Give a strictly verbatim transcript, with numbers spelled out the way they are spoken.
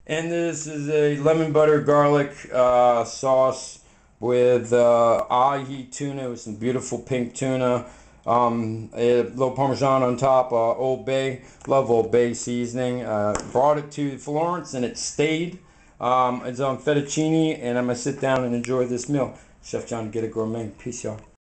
And this is a lemon butter garlic uh, sauce with uh, ahi tuna with some beautiful pink tuna. Um, a little Parmesan on top, uh, Old Bay. Love Old Bay seasoning. Uh, brought it to Florence and it stayed. Um, it's on fettuccine, and I'm going to sit down and enjoy this meal. Chef John, Ghetto Gourmet. Peace, y'all.